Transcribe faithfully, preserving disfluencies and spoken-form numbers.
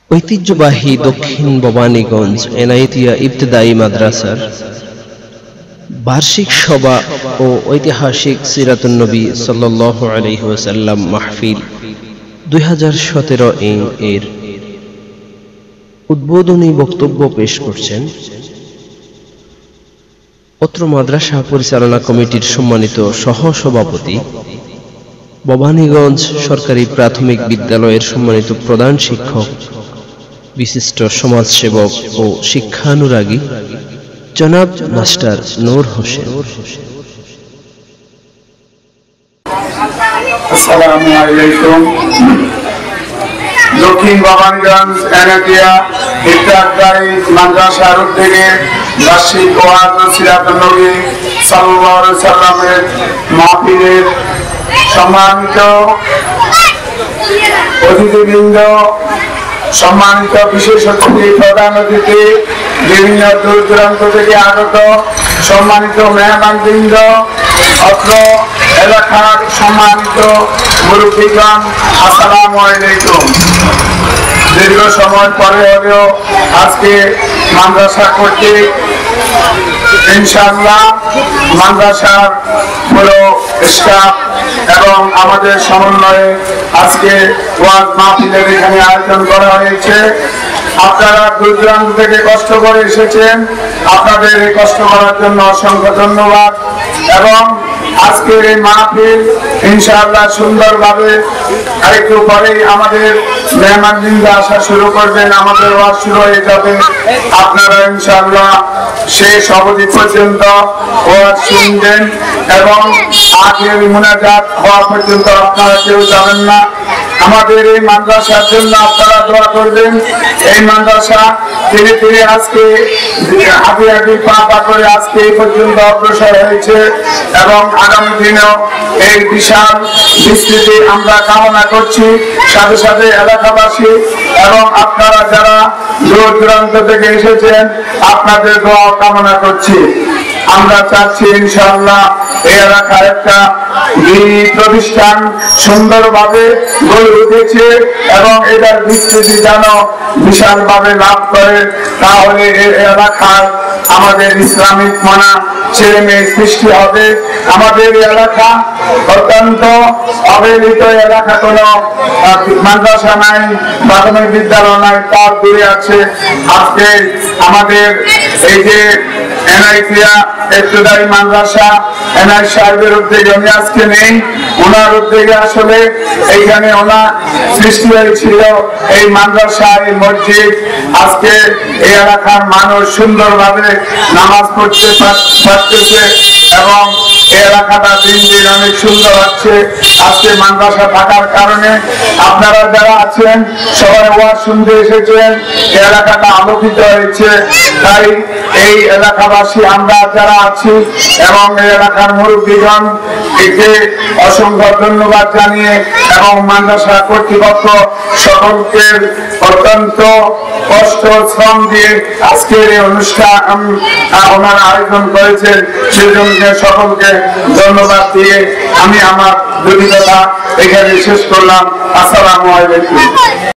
ঐতিহ্যবাহী দক্ষিণ ভবানীগঞ্জ এনায়েতিয়া ইবতেদায়ী মাদ্রাসার বার্ষিক সভা ও ঐতিহাসিক সিরাতুন নবী সাল্লাল্লাহু আলাইহি ওয়াসাল্লাম মাহফিল দুই হাজার সতেরো এর উদ্বোধনী বক্তব্য পেশ করছেন অত্র মাদ্রাসা পরিচালনা কমিটির সম্মানিত সহ সভাপতি, ভবানীগঞ্জ সরকারি প্রাথমিক বিদ্যালয়ের সম্মানিত প্রধান শিক্ষক, বিশিষ্ট সমাজসেবক ও শিক্ষানুরাগী জনাব মাস্টার নূর হোসেন। আসসালামু আলাইকুম। দক্ষিণ ভবানীগঞ্জ এনায়েতিয়া ইবতেদায়ী মাদ্রাসার উদ্যোগে বার্ষিক ওয়াজ ও সিরাতুন নবী সাল্লাল্লাহু আলাইহি ওয়াসাল্লামের মাহফিলের সম্মানিত অতিথিবৃন্দ, সম্মানিত বিশেষ অতিথি, প্রধান অতিথি, বিভিন্ন দূর দূরান্ত থেকে আগত সম্মানিত মেহমানবৃন্দ, অত্র এলাকার সম্মানিত মুরব্বীগণ, আসসালামু আলাইকুম। দীর্ঘ সময় পরে হলেও আজকে মাদ্রাসা কর্তৃক ইনশাআল্লাহ মাদ্রাসার পুরো স্টাফ এবং আমাদের সমন্বয়ে আজকে ওয়াজ মাহফিলের এখানে আয়োজন করা হয়েছে। আপনারা দূর দূরান্ত থেকে কষ্ট করে এসেছেন, আপনাদের এই কষ্ট করার জন্য অসংখ্য ধন্যবাদ। এবং আজকের এই মাহফিল ইনশাআল্লাহ সুন্দরভাবে আরেকটু পরেই আমাদের মেহমানবৃন্দ আসা শুরু করবেন, আমাদের ওয়াজ শুরু হয়ে যাবে। আপনারা ইনশাআল্লাহ শেষ অবধি পর্যন্ত ওয়াজ শুনবেন এবং আখেরি মুনাজাত হওয়া পর্যন্ত আপনারা কেউ যাবেন না। আমাদের এই মাদ্রাসার জন্য আপনারা দোয়া করবেন। এই মাদ্রাসা ধীরে ধীরে আজকে হাঁটি হাঁটি পা পা করে আজকে এই পর্যন্ত অগ্রসর হয়েছে এবং আগামী দিনেও এই বিশাল বিস্তৃতি আমরা কামনা করছি। সাথে সাথে এলাকাবাসী এবং আপনারা যারা দূর দূরান্ত থেকে এসেছেন, আপনাদের দোয়া কামনা করছি। আমরা চাচ্ছি ইনশাআল্লাহ এই এলাকার একটা দিনী প্রতিষ্ঠান সুন্দরভাবে গড়ে উঠেছে এবং এটার বিস্তৃতি যেন বিশালভাবে লাভ করে, তাহলে এই এলাকার আমাদের ইসলামিক মানা ছেলে মেয়ে সৃষ্টি হবে। আমাদের এলাকা অত্যন্ত অবহেলিত এলাকা, কোনো মাদ্রাসা নাই, প্রাথমিক বিদ্যালয় নাই, তার দূরে আছে। আজকে আমাদের এই যে এনায়েতিয়া ইবতেদায়ী মাদ্রাসা এনায়েত সাহেবের উদ্যোগে উনি আজকে নেই, ওনার উদ্যোগে আসলে এইখানে ওনার সৃষ্টি হয়েছিল এই মাদ্রাসা, এই মসজিদ। আজকে এই এলাকার মানুষ সুন্দরভাবে নামাজ পড়তে পারতেছে এবং এই এলাকাটা দিন দিন অনেক সুন্দর হচ্ছে আজকে মাদ্রাসা থাকার কারণে। আপনারা যারা আছেন সবাই ওয়াজ শুনতে এসেছেন, এই এলাকাটা আলোকিত হয়েছে। তাই এই এলাকাবাসী আমরা যারা আছি এবং এই এলাকার মুরব্বীগণ একে অসংখ্য ধন্যবাদ জানিয়ে এবং মাদ্রাসা কর্তৃপক্ষ সকলকে অত্যন্ত কষ্ট শ্রম দিয়ে আজকের এই অনুষ্ঠান ওনারা আয়োজন করেছেন, সেজন্য সকলকে ধন্যবাদ দিয়ে আমি আমার দুটি কথা এখানে শেষ করলাম। আসসালামু আলাইকুম।